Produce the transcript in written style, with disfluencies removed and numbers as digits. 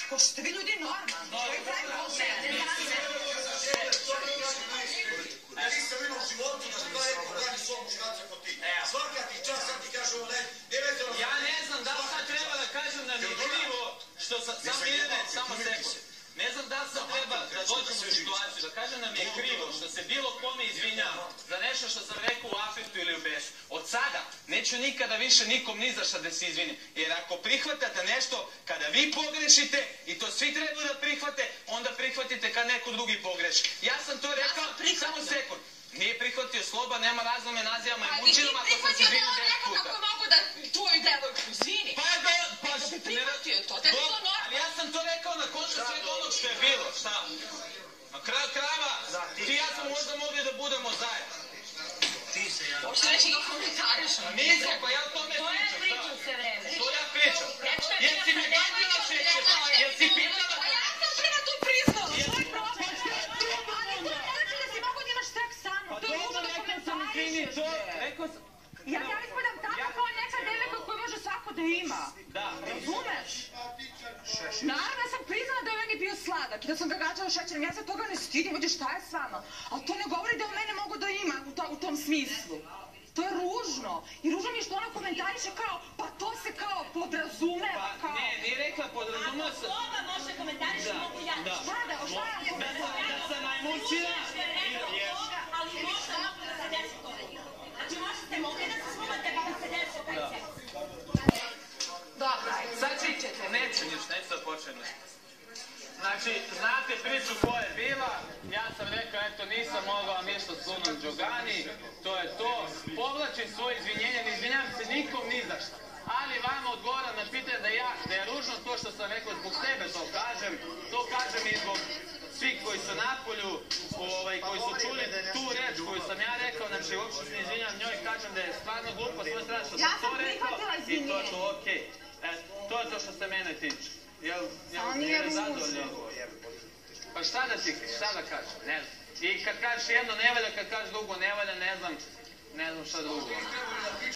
Ko što ste vi ljudi normalni? Koji pravi pošete? Nisam imao u životu da šta neko brani svog muškarca kod ti. Svaka ti čas, sad ti kaže ovo ne vezano... Ja ne znam da li sad treba da kažem da mi je krivo što sam Mirne, samo sekund. Ne znam da li sad treba da dođem u situaciju, da kažem da mi je krivo što se bilo kome izvinjava za nešto što sam rekao u afektu ili u besu. Od sada neću nikada više nikom ni za šta da se izvinim. Jer ako prihvatate nešto kada vi pogrešite i to svi trebaju da prihvate, onda prihvatite kad neko drugi pogreši. Ja sam to rekao, samo sekund. Nije prihvatio Sloba, nema razlome nazivama i mučinom ako sam se izvinio 10 puta. Kako mogu da tvoju devojku izvini? Pa bi prihvatio to, da je to normalno. Ali ja sam to rekao na koncu svega onog što je bilo, šta? Na kraju krava, ti i ja smo možda mogli da budemo zajedno. Hoće reći da komentariš. Nisam, pa ja o tome pričam. To je pričam sve vreme. To ja pričam. Jer si mi bandila šećer, jer si pitala... A ja sam prema tu priznala, svoj problem. Ali to ne znači da si mogu da imaš seks sa mnom. To je možda da komentarišeš. Ja ispadam tako kao neka devojka koju može svako da ima. Da. Razumeš? Naravno, ja sam priznala da je meni bio sladak i da sam ga gađala šećerom. Ja se toga ne stidim, vidiš šta je s vama. Ali to ne govori da u mene mogu da ima u tom smislu. To je ružno. I ružno mi je što ona komentariše kao, pa to se kao podrazumeva, kao... Ne, nije rekla podrazumeva se... Slova može komentariše, mogu ja. Šta da sam najmučila... Ali možda mogu da se desi to. Znači možete mogli da se slomate pa da se desi taj seks. Dobro, ajde. Sad ćete, neću da počnem. Znači, znate priču koja je bila, ja sam rekao, eto, nisam mogao ništa s Lunom Đogani, to je to, povlačim svoje izvinjenje, ne izvinjam se nikom ni za šta. Ali vama odgovoram na pitanje da je ružno to što sam rekao, zbog sebe to kažem i zbog svih koji su napolju, koji su čuli tu reč koju sam ja rekao, znači uopšte se ne izvinjam njoj, kažem da je stvarno glupo svoje strane što sam to rekao i to je to okej. To je to što se mene tiče. Samo nije ružno. Pa šta da kažem, ne znam. I kad kažeš jedno ne valja, kad kažeš drugo ne valja, ne znam šta drugo.